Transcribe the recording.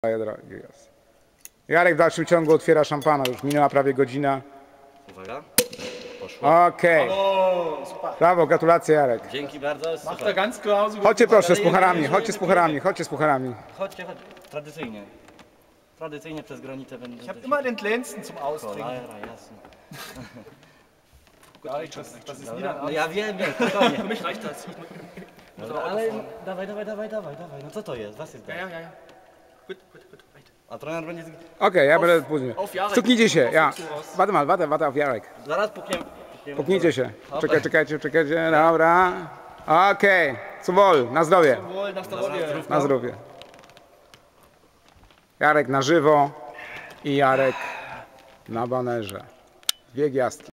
Jarek w dalszym ciągu otwiera szampana, już minęła prawie godzina. Uwaga, poszło. Okej. Brawo, gratulacje Jarek. Dzięki bardzo. Macht ganz klar. Chodźcie proszę z pucharami, chodźcie z pucharami, chodźcie z pucharami. Chodźcie, chodźcie. Tradycyjnie. Tradycyjnie przez granicę będę. Ich habe immer den glänzenden zum Austrinken. Cholera, jasne. Das ist wieder No ja wiem, spokojnie. Für mich reicht das. Dobra, ale dawaj. No co to jest? Was jest Ja, dalej? ja. Gut. Right. A trener będzie... Okej, ja będę później. Auf Jarek. Stuknijcie się, ja. Auf Jarek. Warte auf Jarek. Zaraz pukniemy. Puknijcie się. Czekajcie. Dobra. Okej. Zum Wohl, na zdrowie. Wohl, nach zdrowie. Na zdrowie. Jarek na żywo i Jarek na banerze. Dwie gwiazdki.